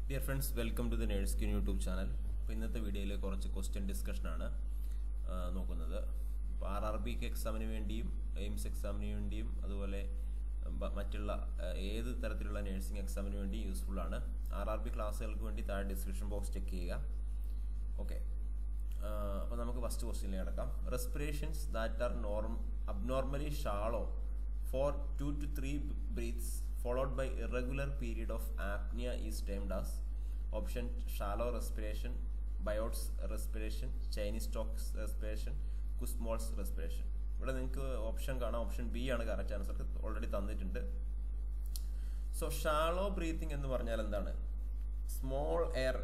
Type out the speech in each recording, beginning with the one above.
Dear friends, welcome to the NerdSkin YouTube channel. അപ്പോൾ ഇന്നത്തെ വീഡിയോയിൽ കുറച്ച് ക്വസ്റ്റ്യൻ ഡിസ്കഷനാണ് നോക്കുന്നത്. ഇപ്പോൾ RRBക്ക് എക്സാമിന് വേണ്ടിയും എയിംസ് എക്സാമിന് വേണ്ടിയും അതുപോലെ മറ്റുള്ള ഏത് തരത്തിലുള്ള നഴ്സിംഗ് എക്സാമിന് വേണ്ടി യൂസ്ഫുൾ ആണ്. RRB ക്ലാസ്സുകൾക്ക് വേണ്ടി താഴെ ഡിസ്ക്രിപ്ഷൻ ബോക്സ് ചെക്ക് ചെയ്യുക. ഓക്കെ, അപ്പോൾ നമുക്ക് ഫസ്റ്റ് ക്വസ്റ്റ്യനിലേക്ക് കിടക്കാം. Respirations that are abnormally shallow for 2 to 3 breaths followed by irregular period of apnea is termed as option shallow respiration, Biot's respiration, Chinese Stokes respiration, Kussmaul's respiration. ഇവിടെ നിങ്ങൾക്ക് option കാണാം. Option B ആണ് correct answer, already തന്നിട്ടുണ്ട്. So shallow breathing എന്ന് പറഞ്ഞാൽ എന്താണ്? Small air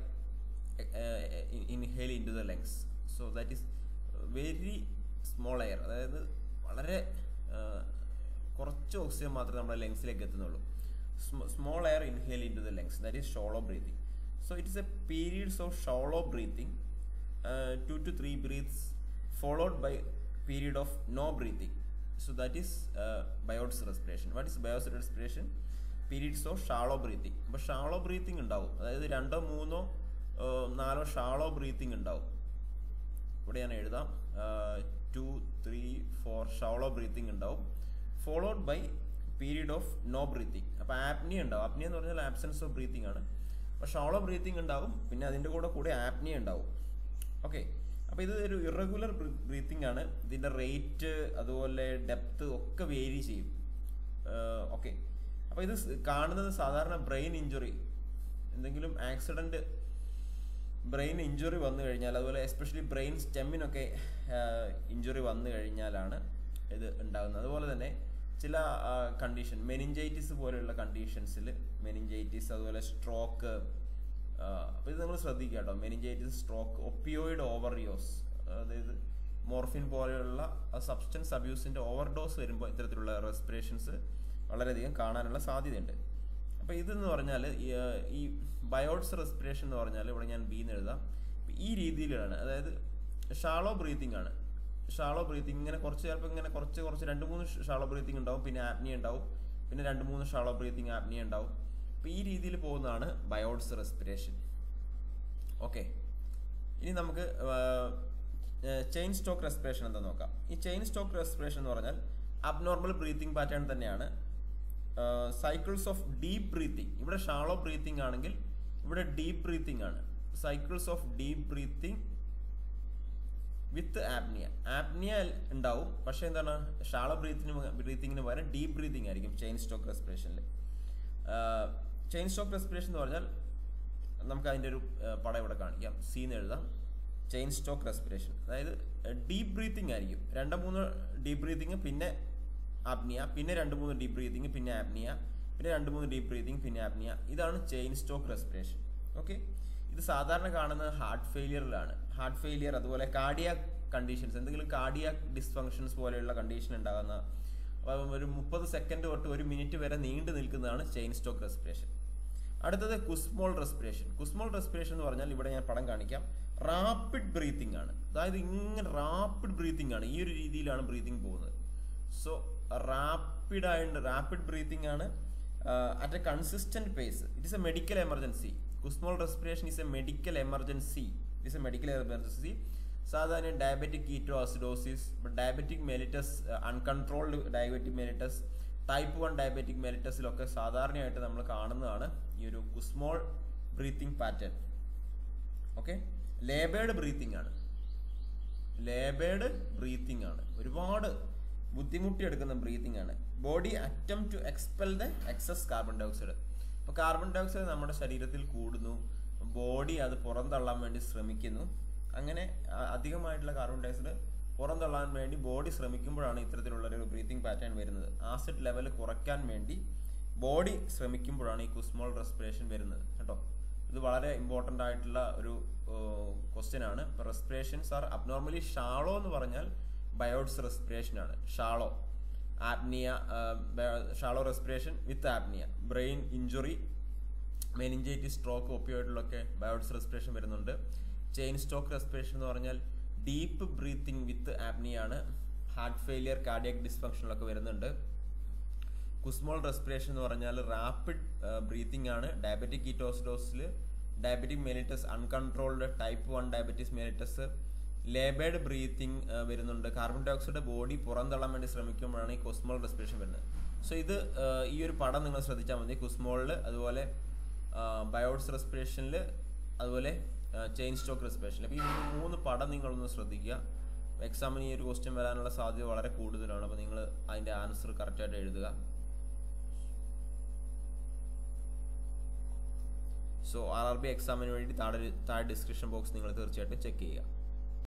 inhale in to the lungs. So that is very small air, അതായത് വളരെ കുറച്ച് ഓക്സിജൻ മാത്രമേ നമ്മുടെ ലങ്സിലേക്ക് എത്തുന്നുള്ളൂ. Small air inhale in to the lungs, that is shallow breathing. So it is a periods of shallow breathing, 2 to 3 breaths followed by period of no breathing. So that is Biot's respiration. What is Biot's respiration? Periods of shallow breathing. അപ്പോൾ ഷാളോ breathing ഉണ്ടാവും, അതായത് 2, 3, 4 shallow breathing ഉണ്ടാവും. ഇവിടെ ഞാൻ എഴുതാം 2, 3, 4 shallow breathing ഉണ്ടാവും, followed by period of no breathing. അപ്പോൾ apnea ഉണ്ടാവും. ആപ്നിയ എന്ന് പറഞ്ഞാൽ ആബ്സെൻസ് ഓഫ് ബ്രീത്തിങ് ആണ്. അപ്പോൾ ഷാളോ ബ്രീത്തിങ് ഉണ്ടാവും, പിന്നെ അതിൻ്റെ കൂടെ ആപ്നിയ ഉണ്ടാവും. ഓക്കെ, അപ്പോൾ ഇത് ഒരു ഇറഗുലർ ബ്രീത്തിങ് ആണ്. ഇതിൻ്റെ റേറ്റ് അതുപോലെ ഡെപ്ത് ഒക്കെ വേരി ചെയ്യും. ഓക്കെ, അപ്പോൾ ഇത് കാണുന്നത് സാധാരണ ബ്രെയിൻ ഇഞ്ചുറി, എന്തെങ്കിലും ആക്സിഡൻറ്റ് ബ്രെയിൻ ഇഞ്ചുറി വന്നു കഴിഞ്ഞാൽ, അതുപോലെ എസ്പെഷ്യലി ബ്രെയിൻ സ്റ്റെമ്മിനൊക്കെ ഇഞ്ചുറി വന്നു കഴിഞ്ഞാലാണ് ഇത് ഉണ്ടാകുന്നത്. അതുപോലെ തന്നെ ചില കണ്ടീഷൻ, മെനിഞ്ചൈറ്റിസ് പോലെയുള്ള കണ്ടീഷൻസിൽ, മെനിഞ്ചൈറ്റിസ് അതുപോലെ സ്ട്രോക്ക്, അപ്പോൾ ഇത് നിങ്ങൾ ശ്രദ്ധിക്കുക കേട്ടോ. മെനിഞ്ചൈറ്റിസ്, സ്ട്രോക്ക്, ഒപ്പിയോയിഡ് ഓവർഡോസ്, അതായത് മോർഫിൻ പോലെയുള്ള സബ്സ്റ്റൻസ് അബ്യൂസിൻ്റെ ഓവർഡോസ് വരുമ്പോൾ ഇത്തരത്തിലുള്ള റെസ്പിറേഷൻസ് വളരെയധികം കാണാനുള്ള സാധ്യതയുണ്ട്. അപ്പോൾ ഇതെന്ന് പറഞ്ഞാൽ ഈ ബയോട്ട്സ് റെസ്പിറേഷൻ എന്ന് പറഞ്ഞാൽ ഇവിടെ ഞാൻ ബി എന്ന് എഴുതാം. ഈ രീതിയിലാണ്, അതായത് ഷാളോ ബ്രീത്തിങ് ആണ്. ഷാളോ ബ്രീത്തിങ് ഇങ്ങനെ ചിലപ്പോൾ ഇങ്ങനെ കുറച്ച് 2-3 ഷാളോ ബ്രീത്തിങ് ഉണ്ടാവും, പിന്നെ ആപ്നിയ ഉണ്ടാവും, പിന്നെ 2-3 ഷാളോ ബ്രീത്തിങ്, ആപ്നിയ ഉണ്ടാവും. അപ്പോൾ ഈ രീതിയിൽ പോകുന്നതാണ് ബയോട്ട്സ് റെസ്പിറേഷൻ. ഓക്കെ, ഇനി നമുക്ക് ചെയിൻ സ്റ്റോക്ക് റെസ്പിറേഷൻ എന്താ നോക്കാം. ഈ ചെയിൻ സ്റ്റോക്ക് റെസ്പിറേഷൻ എന്ന് പറഞ്ഞാൽ അബ്നോർമൽ ബ്രീത്തിങ് പാറ്റേൺ തന്നെയാണ്. സൈക്കിൾസ് ഓഫ് ഡീപ്പ് ബ്രീത്തിങ്, ഇവിടെ ഷാളോ ബ്രീത്തിങ് ആണെങ്കിൽ ഇവിടെ ഡീപ്പ് ബ്രീത്തിങ് ആണ്. Cycles of deep breathing with apnea. Apnea ഉണ്ടാവും, പക്ഷേ എന്താണ്, ഷാളോ ബ്രീത്തിങ്ങിന് പകരം ഡീപ്പ് ബ്രീത്തിങ് ആയിരിക്കും ചെയിൻ സ്റ്റോക്ക് റെസ്പിറേഷനിൽ. ചെയിൻ സ്റ്റോക്ക് റെസ്പിറേഷൻ എന്ന് പറഞ്ഞാൽ നമുക്ക് അതിൻ്റെ ഒരു പടം ഇവിടെ കാണിക്കാം. സി എന്ന് എഴുതാം. ചെയിൻ സ്റ്റോക്ക് റെസ്പിറേഷൻ, അതായത് ഡീപ്പ് ബ്രീത്തിങ് ആയിരിക്കും. 2-3 ഡീപ്പ് ബ്രീത്തിങ്, പിന്നെ ആപ്നിയ, പിന്നെ 2-3 ഡീപ്പ് ബ്രീത്തിങ്, പിന്നെ ആപ്നിയ, പിന്നെ 2-3 ഡീപ്പ് ബ്രീത്തിങ്, പിന്നെ ആപ്നിയ. ഇതാണ് ചെയിൻ സ്റ്റോക്ക് റെസ്പിറേഷൻ. ഓക്കെ, ഇത് സാധാരണ കാണുന്നത് ഹാർട്ട് ഫെയിലിയറിലാണ്. ഹാർട്ട് ഫെയിലിയർ, അതുപോലെ കാർഡിയാക് കണ്ടീഷൻസ്, എന്തെങ്കിലും കാർഡിയാക് ഡിസ്ഫങ്ഷൻസ് പോലെയുള്ള കണ്ടീഷൻ ഉണ്ടാകുന്ന, ഒരു 30 സെക്കൻഡ് തൊട്ട് 1 മിനിറ്റ് വരെ നീണ്ടു നിൽക്കുന്നതാണ് ചെയിൻ സ്റ്റോക്ക് റെസ്പിറേഷൻ. അടുത്തത് കുസ്മോൾ റെസ്പിറേഷൻ. കുസ്മോൾ റെസ്പിറേഷൻ എന്ന് പറഞ്ഞാൽ ഇവിടെ ഞാൻ പടം കാണിക്കാം. റാപ്പിഡ് ബ്രീത്തിങ് ആണ്, അതായത് ഇങ്ങനെ റാപ്പിഡ് ബ്രീത്തിങ് ആണ്, ഈ ഒരു രീതിയിലാണ് ബ്രീത്തിങ് പോകുന്നത്. സോ റാപ്പിഡ് ബ്രീത്തിങ് ആണ് at a consistent pace. It is a medical emergency. Kussmaul respiration is a medical emergency. It is a medical emergency. സാധാരണ diabetic keto acidosis, diabetic mellitus, uncontrolled diabetic mellitus, type 1 diabetic മെലിറ്റസിലൊക്കെ സാധാരണയായിട്ട് നമ്മൾ കാണുന്നതാണ് ഈ ഒരു Kussmaul breathing pattern. Okay, laboured breathing ആണ്. Laboured breathing ആണ്, ഒരുപാട് ബുദ്ധിമുട്ടിയെടുക്കുന്ന ബ്രീത്തിങ് ആണ്. Body attempt to expel the excess carbon dioxide. അപ്പോൾ കാർബൺ ഡൈ ഓക്സൈഡ് നമ്മുടെ ശരീരത്തിൽ കൂടുന്നു, ബോഡി അത് പുറന്തള്ളാൻ വേണ്ടി ശ്രമിക്കുന്നു. അങ്ങനെ അധികമായിട്ടുള്ള കാർബൺ ഡൈ ഓക്സൈഡ് പുറന്തള്ളാൻ വേണ്ടി ബോഡി ശ്രമിക്കുമ്പോഴാണ് ഇത്തരത്തിലുള്ളൊരു ബ്രീത്തിങ് പാറ്റേൺ വരുന്നത്. ആസിഡ് ലെവൽ കുറയ്ക്കാൻ വേണ്ടി ബോഡി ശ്രമിക്കുമ്പോഴാണ് ഈ കുസ്മോൾ റെസ്പിറേഷൻ വരുന്നത് കേട്ടോ. ഇത് വളരെ ഇമ്പോർട്ടൻ്റ് ആയിട്ടുള്ള ഒരു ക്വസ്റ്റ്യൻ ആണ്. ഇപ്പോൾ റെസ്പിറേഷൻസ് ആർ അബ്നോർമലി ഷാളോ എന്ന് പറഞ്ഞാൽ ബയോട്ട്സ് റെസ്പിറേഷൻ ആണ്. Shallow apnea, shallow respiration with apnea, brain injury, meningitis, stroke, ഒപ്പിയോയിഡിലൊക്കെ ബയോട്ട്സ് റെസ്പിറേഷൻ വരുന്നുണ്ട്. ചെയിൻ സ്റ്റോക്ക് റെസ്പിറേഷൻ എന്ന് പറഞ്ഞാൽ ഡീപ്പ് ബ്രീത്തിങ് വിത്ത് ആപ്നിയ ആണ്. ഹാർട്ട് ഫെയിലിയർ, കാർഡിയാക് ഡിസ്ഫങ്ഷനിലൊക്കെ വരുന്നുണ്ട്. കുസ്മോൾ റെസ്പിറേഷൻ എന്ന് പറഞ്ഞാൽ റാപ്പിഡ് ബ്രീത്തിങ് ആണ്. ഡയബറ്റിക് കീറ്റോസിഡോസിൽ diabetic mellitus, uncontrolled type 1 diabetes mellitus, laboured breathing വരുന്നുണ്ട്. കാർബൺ ഡൈ ഓക്സൈഡ് ബോഡി പുറന്തള്ളാൻ വേണ്ടി ശ്രമിക്കുമ്പോഴാണ് ഈ കുസ്മോൾ റെസ്പിറേഷൻ വരുന്നത്. സോ ഇത് ഈ ഒരു പടം നിങ്ങൾ ശ്രദ്ധിച്ചാൽ മതി. കുസ്മോളിൽ, അതുപോലെ ബയോഡ്സ് റെസ്പിറേഷനിൽ, അതുപോലെ ചെയിൻ സ്റ്റോക്ക് റെസ്പിറേഷനിൽ. അപ്പോൾ ഈ 3 പടം നിങ്ങളൊന്ന് ശ്രദ്ധിക്കുക. എക്സാമിന് ഈ ഒരു ക്വസ്റ്റ്യൻ വരാനുള്ള സാധ്യത വളരെ കൂടുതലാണ്. അപ്പോൾ നിങ്ങൾ അതിൻ്റെ ആൻസർ കറക്റ്റായിട്ട് എഴുതുക. സോ RRB എക്സാമിന് വേണ്ടി താഴെ ഡിസ്ക്രിപ്ഷൻ ബോക്സ് നിങ്ങൾ തീർച്ചയായിട്ടും ചെക്ക് ചെയ്യുക.